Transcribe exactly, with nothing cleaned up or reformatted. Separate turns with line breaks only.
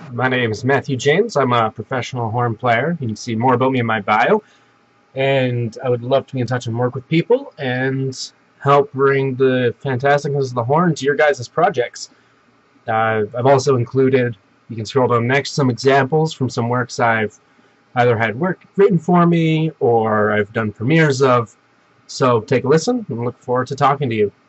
My name is Matthew James. I'm a professional horn player. You can see more about me in my bio. And I would love to be in touch and work with people and help bring the fantasticness of the horn to your guys' projects. Uh, I've also included, you can scroll down next, some examples from some works I've either had work written for me or I've done premieres of. So take a listen and look forward to talking to you.